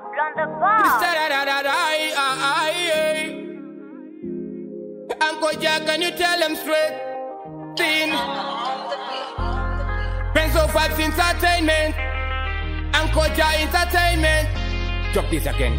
Blunt the bar. Uncle Jack, can you tell him straight? Teen. Prince of Vibes Entertainment. Uncle Jack Entertainment. Drop this again.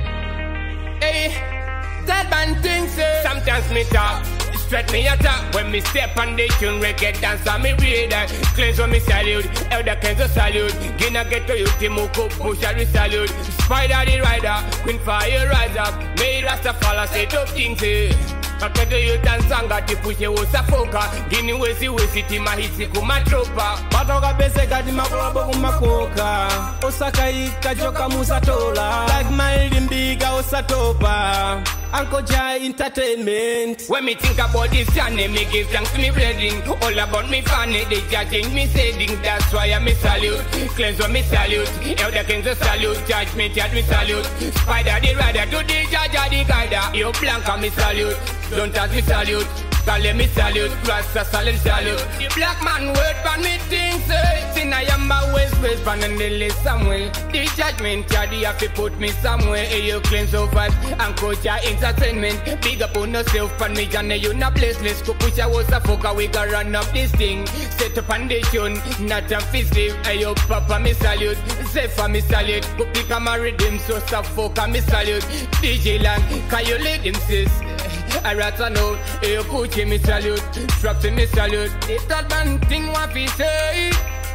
Hey, that man thinks sometimes me talk. Straight me attack when me step on the tune, reggae dance on me radar. Cleanse on me salute, elder Kenzo salute. Gina get to you, Timuku, push a salute. Spider the rider, Queen Fire rise up. May Rastafala say top things. Back to you dance and got the push you was a foka. Gini wesi tima hisi kuma tropa. Patoka bese gadi makulabo kumakoka. Osaka ika joka musatola. Like my limbiga osatopa. Uncle Jah Entertainment. When me think about this channel, me give thanks to me brethren. All about me funny, they judging me saying. That's why I me salute. Cleanse on me salute. Elder Kings salute. Judgment yard me salute. Spider the rider to the Jah the guider. Yo Blanca me salute. Don't ask me salute. Call me salute. Rasta salute. The black man word for me things. Sin I am my waist pan and the list somewhere. The judgment yard they have to put me somewhere. Hey, you cleanse so fast. Uncle Jah Entertainment. Big up on yourself and me Johnny, you not blessless. Go push a was a fucker, we got run up this thing. Set up foundation, not a festive. Hey yo papa me salute, say for me salute. Go pick a my rhythm, so stop fucker me salute. DJ Lang, can you lead him sis? I rather know, hey yo Gucci me salute, strap to me salute. It's that man thing what we say.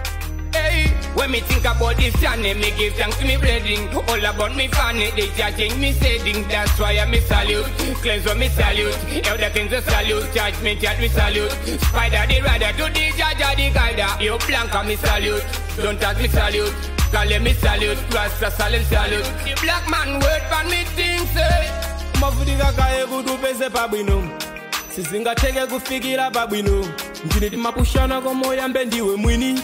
Hey, when me think about this channel, me give thanks to me brethren. All about me funny, they judging me saying. That's why I me salute. Cleanse on me salute. Elder Kings salute. Judgment yard me salute. Spider the rider to the Jah the guider. Yo Blanca me salute. Don't ask me salute. Call me salute. Rasta salute. The black man word for me things. Mafudiga kaye kudu pese pabwino. Sizinga tege kufikira pabwino. Njini mapushana kwa moya mbendiwe mwini.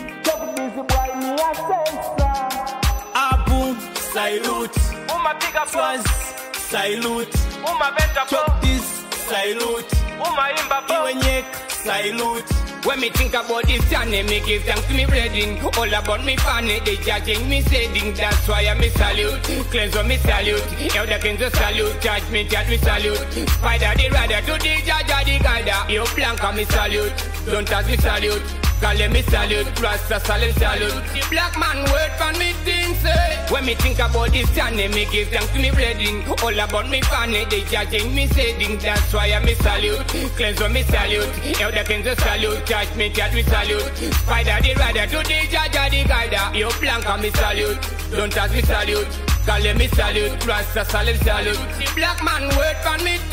Abu salute. Uma big up Swaz salute. Uma benta Choak this salute. Uma imba Iwe nyek salute. When me think about this channel, me give thanks to me brethren. All about me funny, they judging me saying. That's why I me salute. Cleanse on me salute. Elder Kings salute. Judgment yard me salute. Spider the rider to the Jah the guider. Yo Blanca me salute. Don't ask me salute. Call me salute, Rasta salute. The black man word for me things. When me think about this channel, me give thanks to me brethren. All about me funny, they judging me saying. That's why I me salute. Cleanse on me salute. Elder Kings salute. Judgment yard me salute. Spider the rider to the Jah the guider. Yo Blanca me salute. Don't ask me salute. Call me salute, Rasta salute. The black man word for me